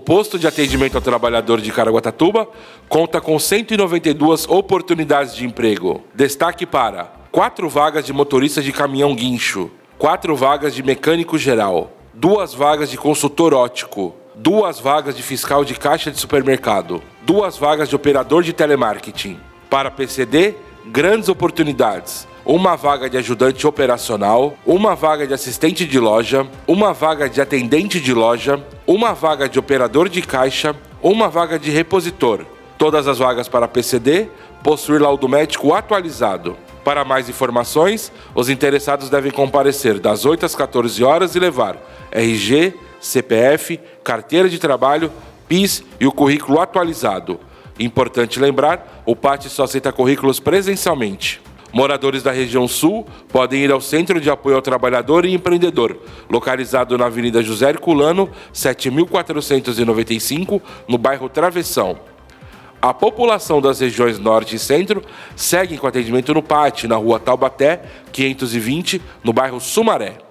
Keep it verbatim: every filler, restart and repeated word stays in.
posto de atendimento ao trabalhador de Caraguatatuba conta com cento e noventa e duas oportunidades de emprego. Destaque para quatro vagas de motorista de caminhão guincho, quatro vagas de mecânico geral, duas vagas de consultor óptico, duas vagas de fiscal de caixa de supermercado, duas vagas de operador de telemarketing. Para P C D, grandes oportunidades. Uma vaga de ajudante operacional, uma vaga de assistente de loja, uma vaga de atendente de loja, uma vaga de operador de caixa, uma vaga de repositor. Todas as vagas para P C D possuem laudo médico atualizado. Para mais informações, os interessados devem comparecer das oito às quatorze horas e levar R G, C P F, carteira de trabalho, P I S e o currículo atualizado. Importante lembrar, o P A T só aceita currículos presencialmente. Moradores da região sul podem ir ao Centro de Apoio ao Trabalhador e Empreendedor, localizado na Avenida José Herculano, sete mil quatrocentos e noventa e cinco, no bairro Travessão. A população das regiões Norte e Centro segue com atendimento no P A T, na rua Taubaté, quinhentos e vinte, no bairro Sumaré.